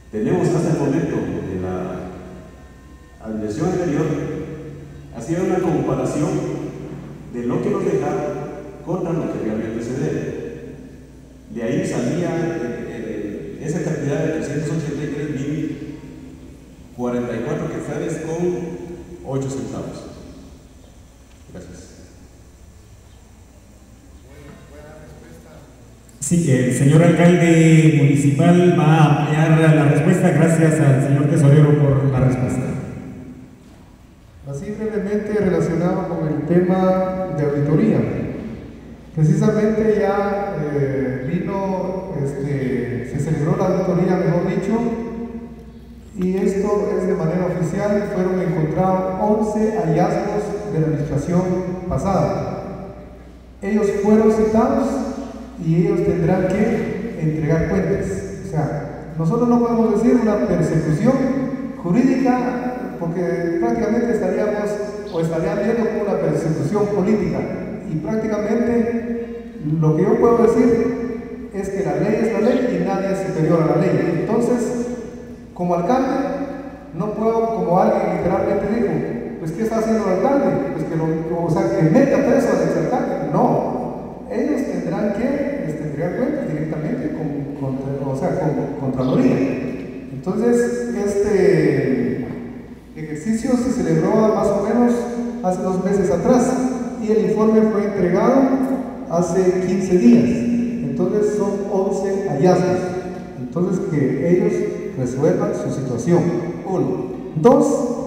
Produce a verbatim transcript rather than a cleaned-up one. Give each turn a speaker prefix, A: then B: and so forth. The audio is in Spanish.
A: Tenemos hasta el momento de la admisión anterior, hacía una comparación de lo que nos dejaron contra lo que realmente se debe. De ahí salía eh, eh, esa cantidad de trescientos ochenta y tres mil cuarenta y cuatro quetzales con ocho centavos. Gracias.
B: Sí, el señor alcalde municipal va a ampliar la respuesta. Gracias al señor tesorero por la respuesta.
C: Así brevemente relacionado con el tema de auditoría. Precisamente ya eh, vino, este, se celebró la auditoría, mejor dicho, y esto es de manera oficial. Fueron encontrados once hallazgos de la administración pasada. Ellos fueron citados y ellos tendrán que entregar cuentas. O sea, nosotros no podemos decir una persecución jurídica, porque prácticamente estaríamos o estarían viendo como una persecución política, y prácticamente lo que yo puedo decir es que la ley es la ley y nadie es superior a la ley. Entonces, como alcalde, no puedo, como alguien literalmente dijo, pues ¿qué está haciendo el alcalde? Pues que lo, o sea, que meta preso al exalcalde. No, ellos tendrán que este, entregar cuentas directamente con, con, o sea, con Contraloría. Entonces, este ejercicio se celebró más o menos hace dos meses atrás y el informe fue entregado hace quince días. Entonces son once hallazgos. Entonces que ellos resuelvan su situación. Uno. Dos,